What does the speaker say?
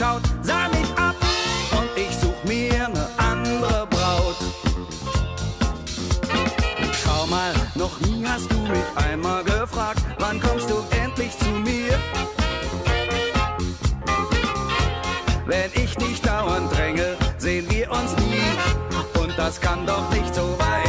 traut, sah mich ab und ich such mir ne andere Braut. Schau mal, noch nie hast du mich einmal gefragt, wann kommst du endlich zu mir? Wenn ich nicht dauernd dränge, sehen wir uns nie und das kann doch nicht so weit